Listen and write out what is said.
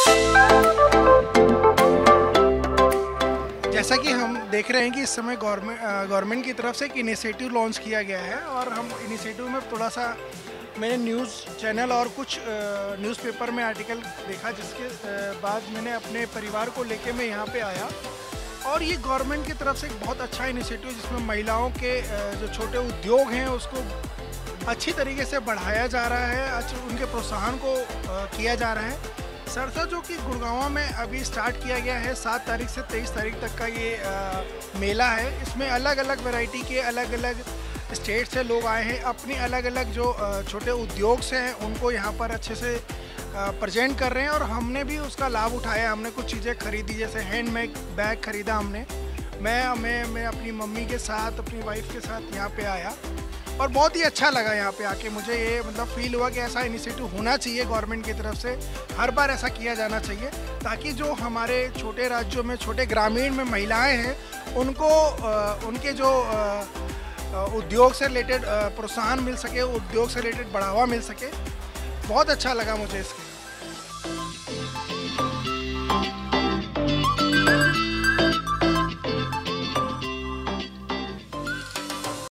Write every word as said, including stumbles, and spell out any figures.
जैसा कि हम देख रहे हैं कि इस समय गवर्नमेंट गवर्नमेंट की तरफ से एक इनिशिएटिव लॉन्च किया गया है और हम इनिशिएटिव में थोड़ा सा मैंने न्यूज़ चैनल और कुछ न्यूज़पेपर में आर्टिकल देखा, जिसके बाद मैंने अपने परिवार को लेके मैं यहाँ पे आया। और ये गवर्नमेंट की तरफ से एक बहुत अच्छा इनिशिएटिव जिसमें महिलाओं के जो छोटे उद्योग हैं उसको अच्छी तरीके से बढ़ाया जा रहा है, उनके प्रोत्साहन को किया जा रहा है। सरसा जो कि गुड़गांव में अभी स्टार्ट किया गया है, सात तारीख से तेईस तारीख तक का ये आ, मेला है। इसमें अलग अलग वैरायटी के अलग अलग स्टेट से लोग आए हैं, अपनी अलग अलग जो आ, छोटे उद्योग से हैं उनको यहाँ पर अच्छे से प्रेजेंट कर रहे हैं। और हमने भी उसका लाभ उठाया, हमने कुछ चीज़ें खरीदी, जैसे हैंडमेड बैग खरीदा हमने। मैं मैं मैं अपनी मम्मी के साथ, अपनी वाइफ के साथ यहाँ पे आया और बहुत ही अच्छा लगा यहाँ पे आके। मुझे ये मतलब फील हुआ कि ऐसा इनिशिएटिव होना चाहिए गवर्नमेंट की तरफ से, हर बार ऐसा किया जाना चाहिए, ताकि जो हमारे छोटे राज्यों में, छोटे ग्रामीण में महिलाएं हैं उनको आ, उनके जो आ, उद्योग से रिलेटेड प्रोत्साहन मिल सके, उद्योग से रिलेटेड बढ़ावा मिल सके। बहुत अच्छा लगा मुझे इसके।